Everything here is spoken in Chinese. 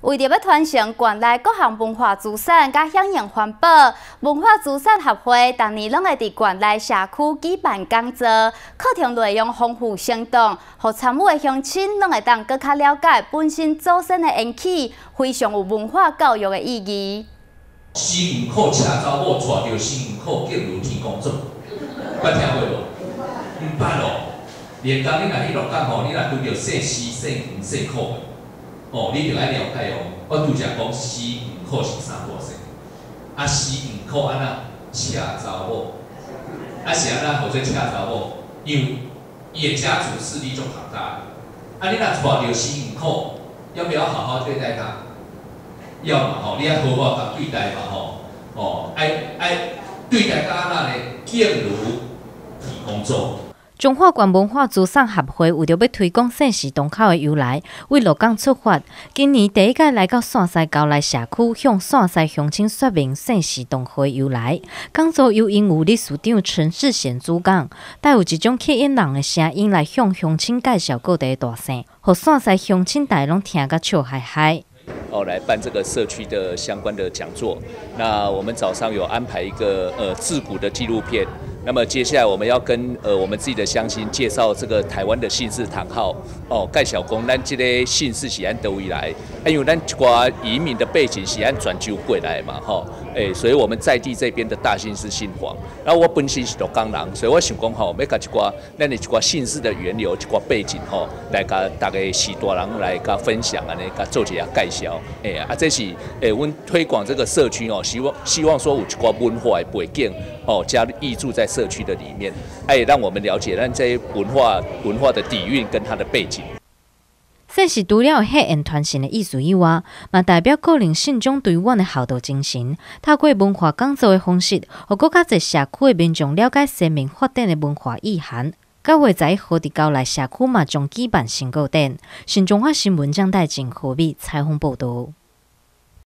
为着要传承县内各项文化资产，甲响应环保，文化资产协会逐年拢会伫县内社区举办讲座，课程内容丰富生动，互参与的乡亲拢会当更较了解本身祖先的缘起，非常有文化教育的意义。 死唔靠车查某，娶着死唔靠见如天公做，捌听过无？唔捌咯。连当你若去鹿港吼，你若拄着姓死、姓黄、姓靠的，哦，你着爱了解哦。我拄则讲死唔靠是啥大姓？啊，死唔靠安那车查某，啊是安那号做车查某？因为伊的家族势力足庞大。啊，你若娶着死唔靠，要不要好好对待他？要嘛吼，你要好好甲对待嘛吼，哦，爱对待甲安那呢，见如天公做。 中华县文化资产协会为着要推广姓氏东口的由来，为鹿港出发，今年第一届来到线西郊内社区，向线西乡亲说明姓氏东口的由来。讲座由因有理事长陈世贤主讲，带有一种吸引人的声音来向乡亲介绍各地的大姓，互线西乡亲大拢听个笑嗨嗨。 来办这个社区的相关的讲座。那我们早上有安排一个自古的纪录片。那么接下来我们要跟我们自己的乡亲介绍这个台湾的姓氏堂号哦，介绍讲咱这个姓氏是按倒位来，因为咱一寡移民的背景是按转州过来嘛，吼，所以我们在地这边的大姓是姓黄，然后我本身是鹿港人，所以我想讲吼，要甲一寡咱的一寡姓氏的源流、一寡背景吼，来甲大家士大人来甲分享安尼，甲做一下介绍，这是阮推广这个社区哦，希望说有一寡文化的背景哦，加入挹注在社区的里面，也让我们了解咱这些文化的底蕴跟它的背景。 这是除了血缘传承的意思以外，嘛代表个人信众对阮的孝道精神。透过文化讲座的方式，互更较侪社区的民众了解先民发展的文化意涵。9月11号伫郊内社区嘛将举办成果展。新中华新闻将带进河美采访报道。